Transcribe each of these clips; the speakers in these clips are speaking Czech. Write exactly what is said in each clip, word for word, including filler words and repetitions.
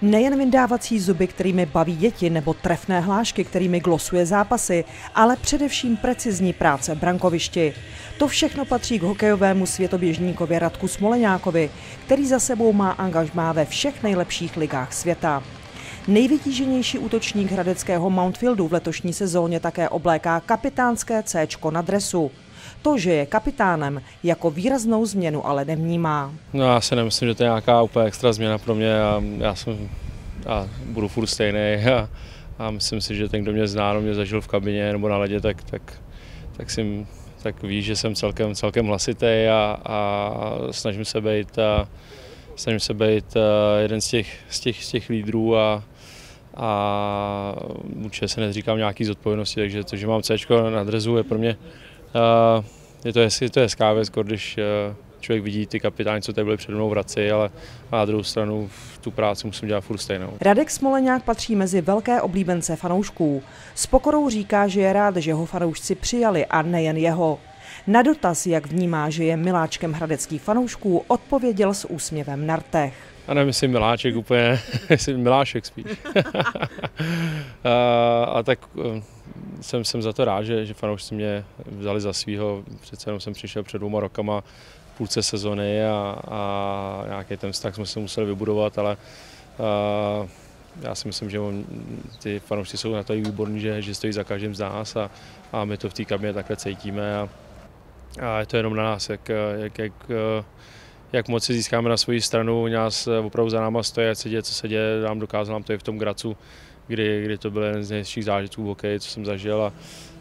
Nejen vyndávací zuby, kterými baví děti, nebo trefné hlášky, kterými glosuje zápasy, ale především precizní práce v brankovišti. To všechno patří k hokejovému světoběžníkovi Radku Smoleňákovi, který za sebou má angažmá ve všech nejlepších ligách světa. Nejvytíženější útočník hradeckého Mountfieldu v letošní sezóně také obléká kapitánské céčko na dresu. To, že je kapitánem, jako výraznou změnu ale nevnímá. No, já si nemyslím, že to je nějaká úplně extra změna pro mě. Já, já, jsem, já budu furt stejný a, a myslím si, že ten, kdo mě zná, kdo mě zažil v kabině nebo na ledě, tak, tak, tak, si, tak ví, že jsem celkem, celkem hlasitý a, a snažím se být, a, snažím se být jeden z těch, z těch, z těch lídrů a, a určitě se nezříkám nějaký zodpovědnosti, takže to, že mám céčko na dresu, je pro mě Uh, je to, je to hezká věc, když uh, člověk vidí ty kapitáni, co tady byli před mnou v Hradci, ale na druhou stranu tu práci musím dělat furt stejnou. Radek Smoleňák patří mezi velké oblíbence fanoušků. S pokorou říká, že je rád, že ho fanoušci přijali a nejen jeho. Na dotaz, jak vnímá, že je miláčkem hradeckých fanoušků, odpověděl s úsměvem na rtech. A nemyslím miláček úplně, myslím milášek spíš. a, a tak jsem, jsem za to rád, že, že fanoušci mě vzali za svýho. Přece jenom jsem přišel před dvouma rokama v půlce sezony a, a nějaký ten vztah jsme se museli vybudovat, ale a, já si myslím, že on, ty fanoušci jsou na to výborní, že, že stojí za každým z nás a, a my to v té kabině takhle cítíme a, a je to jenom na nás, jak, jak, jak jak moc si získáme na svoji stranu, nás opravdu za náma stojí, ať se děje, co se děje, nám dokázal nám to i v tom Gracu, kdy, kdy to byl jeden z nejhezčích zážitků v hokeji, co jsem zažil a,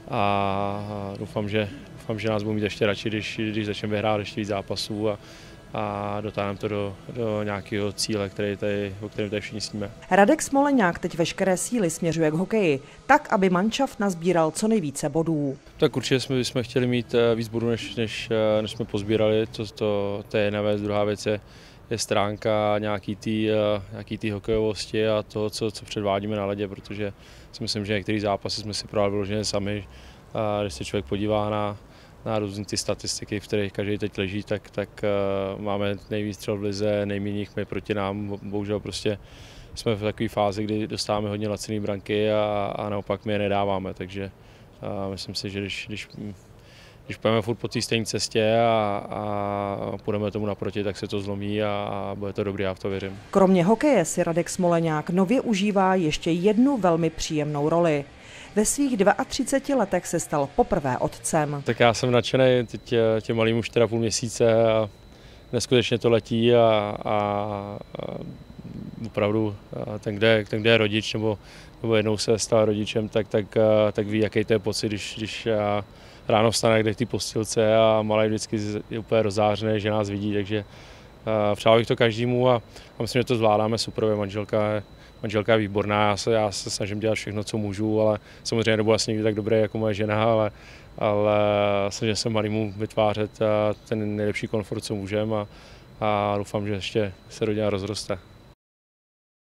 a doufám, že, doufám, že nás budou mít ještě radši, když, když začneme vyhrát ještě víc zápasů a, a dotáhneme to do, do nějakého cíle, který tady, o kterém tady všichni sníme. Radek Smoleňák teď veškeré síly směřuje k hokeji, tak, aby manšaft nazbíral co nejvíce bodů. Tak určitě jsme, bychom chtěli mít víc bodů, než, než, než jsme pozbírali, to, to, to je jedna věc, druhá věc je, je stránka nějaký tý, nějaký tý hokejovosti a toho, co, co předvádíme na ledě, protože si myslím, že některé zápasy jsme si právě vyloženě sami, a když se člověk podívá na na různé ty statistiky, v kterých každý teď leží, tak, tak uh, máme nejvíc střel v lize, nejméně jich my proti nám. Bohužel prostě jsme v takové fázi, kdy dostáváme hodně laciné branky a, a naopak my je nedáváme, takže uh, myslím si, že když, když, když půjdeme furt po té stejné cestě a, a půjdeme tomu naproti, tak se to zlomí a, a bude to dobrý, já v to věřím. Kromě hokeje si Radek Smoleňák nově užívá ještě jednu velmi příjemnou roli. Ve svých třiceti dvou letech se stal poprvé otcem. Tak já jsem nadšený, teď těm malým už teda půl měsíce a neskutečně to letí a, a, a opravdu ten kde, ten, kde je rodič nebo, nebo jednou se stal rodičem, tak, tak, tak ví, jaký to je pocit, když, když ráno vstane kde v té postilce a malý vždycky je úplně rozářený, že nás vidí, takže přál bych to každému a, a myslím, že to zvládáme super, manželka Manželka je výborná, já se, já se snažím dělat všechno, co můžu, ale samozřejmě nebudu asi nikdy tak dobrý jako moje žena, ale, ale snažím se malýmu vytvářet ten nejlepší komfort, co můžeme a, a doufám, že ještě se rodina rozroste.